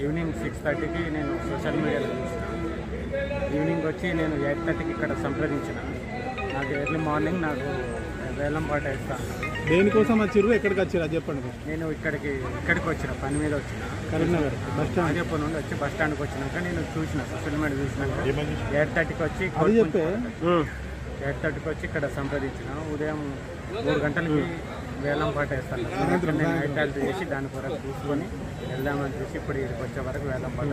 Evening 6:30కి నేను social మీడియాలో చూసిన. ఈవినింగ్ వచ్చి నేను 8:30కి ఇక్కడ సంప్రదించిన. నాకు ఎర్లీ మార్నింగ్ నాకు వేలంపాట వేస్తాను. దేనికోసం వచ్చారు, ఎక్కడికి వచ్చారు అది చెప్పండి. నేను ఇక్కడికి వచ్చిన, పని మీద వచ్చిన. కరీంనగర్ బస్ స్టాండ్ అదేపో నుండి వచ్చి బస్ స్టాండ్కి వచ్చినాక నేను చూసిన, సోషల్ మీడియా చూసినాక 8:30కి వచ్చి 8:30కి వచ్చి ఇక్కడ సంప్రదించిన. ఉదయం 3 గంటలకి వేలంపాట వేస్తాను. నేను నైట్ హాల్ట్ చేసి దాని కొరకు చూసుకొని వెళ్దామని చూసి ఇప్పుడు ఇక్కడికి వచ్చే వరకు వేలంపాట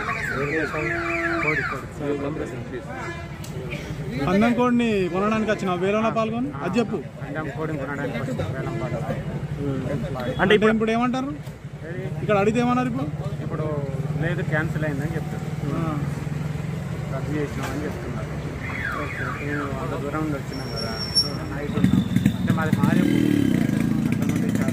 పందెం కోడిని కొనడానికి వచ్చిన వేలంలో పాల్గొని అది చెప్పు. పందెం కోడిని కొనడానికి వచ్చిన వేలంపాట అంటే ఇప్పుడు ఏమంటారు, ఇక్కడ అడిగితే ఏమన్నారు? ఇప్పుడు లేదు, క్యాన్సిల్ అయిందని చెప్తారు, రద్దు చేసినామని చెప్తున్నారు. నేను అంత దూరం నుండి వచ్చినాం కదా, నైట్ ఉన్నాం. అంటే మాది మారేపు, అక్కడ నుండి చాలా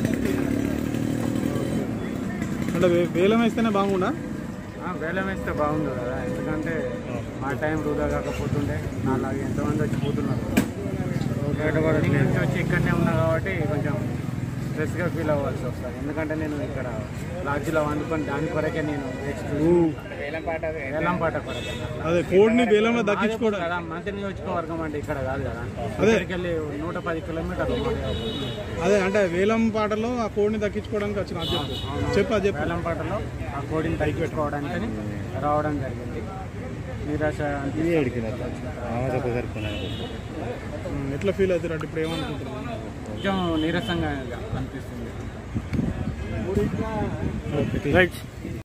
అంటే వేలం వేస్తేనే బాగుండా? వేలం వేస్తే బాగుండు కదా, ఎందుకంటే మా టైం వృధా కాకపోతుండే. నాలాగే ఎంతమంది వచ్చి పోతున్నారు. నుంచి వచ్చి ఇక్కడనే ఉన్నా కాబట్టి కొంచెం స్ట్రెస్గా ఫీల్ అవ్వాల్సి వస్తుంది. ఎందుకంటే నేను ఇక్కడ లాడ్జ్లో వండుకొని దాని కొరకే నేను వేలంపాట కొరకే. అదే కోడిని వేలంలో దక్కించుకోవడం కదా. మంత్రి నియోజకవర్గం అంటే ఇక్కడ కాదు కదా, ఇక్కడికి వెళ్ళి 110 కిలోమీటర్లు. అదే అంటే వేలం పాటలో ఆ కోడిని దక్కించుకోవడానికి వచ్చిన చెప్పు. వేలంపాటలో ఆ కోడిని దక్కించుకోవడానికి రావడం జరిగింది. నిరాశ ఎట్లా ఫీల్ అవుతారు అంటే ఇప్పుడు ఏమనుకుంటున్నారు? కొంచెం నీరసంగా అనిపిస్తుంది.